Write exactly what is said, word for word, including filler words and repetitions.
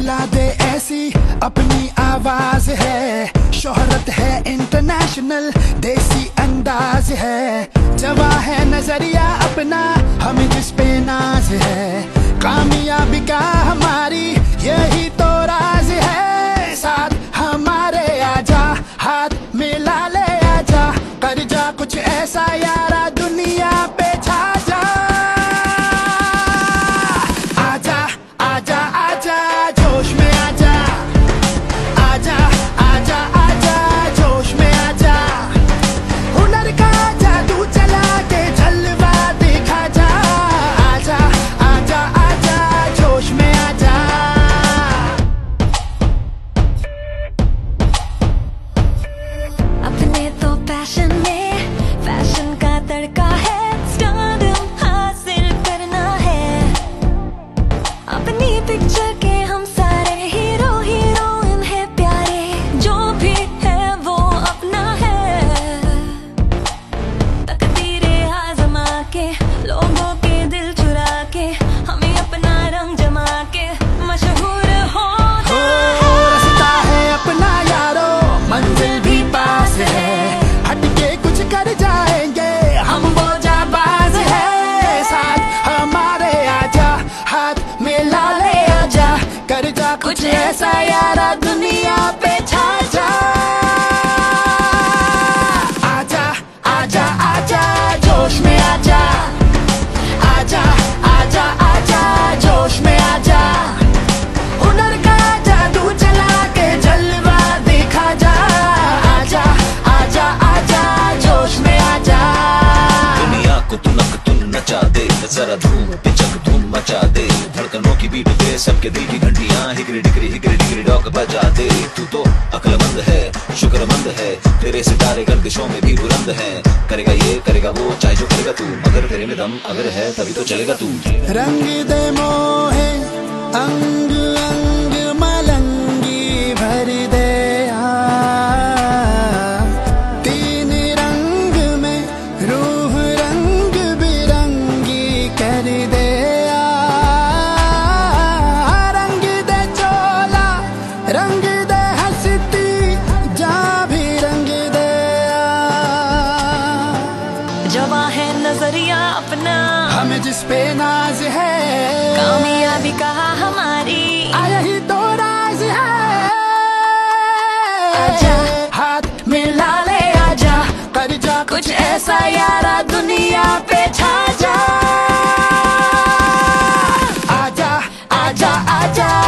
मिला दे ऐसी अपनी आवाज है, शोहरत है इंटरनेशनल, देसी अंदाज है, जवा है नजरिया अपना हमें जिस पे नाज है, कामयाबी का हमारी यही तो राज है, साथ हमारे आजा हाथ मिला ले आजा, कर जा कुछ ऐसा यारा दुनिया पे छा जा, आजा आजा आजा जोश में आजा, आजा आजा आजा जोश में आजा, हुनर का जादू चला के जलवा दिखा जा, आजा आजा आजा जोश में आजा। अपने तो पैशन में फैशन का तड़का है, स्टारडम हासिल करना है, अपनी पिक्चर के हम सारे हीरो हीरोइन है प्यारे, जो भी है वो अपना है, तकदीरे आजमा के लोगों के दिल चुरा के हमें अपना रंग जमा के मशहूर होना है, रास्ता है अपना यारो मंजिल भी पास है, हटके कुछ कर जाएंगे हम वो जाबाज है, साथ हमारे आजा हाथ मिला ले आजा, कर जा कुछ ऐसा यारा दुनिया पे छा जा, आजा आजा आजा जोश में आजा, आजा आजा आजा जोश में आजा, हुनर का जादू चला के जलवा दिखा जा, आजा आजा आजा जोश में आजा। दुनिया को तुनक तुन नचा दे, जरा धूम पिचक धूम मचा दे, धड़कनों की बीट पे सबके दिल की घंटियां हिगरी डिगरी हिगरी डिगरी डॉक बजा दे, तू तो अक्लमंद है शुक्रमंद है, तेरे सितारे गर्दिशों में भी बुलंद है, करेगा ये करेगा वो चाहे जो करेगा तू, मगर तेरे में दम अगर है तभी तो चलेगा तू, रंग दे मोहे अंग अंग मलंगी भर दे आ, तीन रंग में रूह रंग बिरंगी कर दे आ, रंग दे चोला रंग दे हंसती जा भी रंग दे आ, जवा है नजरिया अपना हमें जिस पे नाज है, कामयाबी का हमारी आया ही तो राज है, आजा हाथ मिला ले आजा, कर जा कुछ ऐसा यारा दुनिया पे छा जा, आजा आजा आजा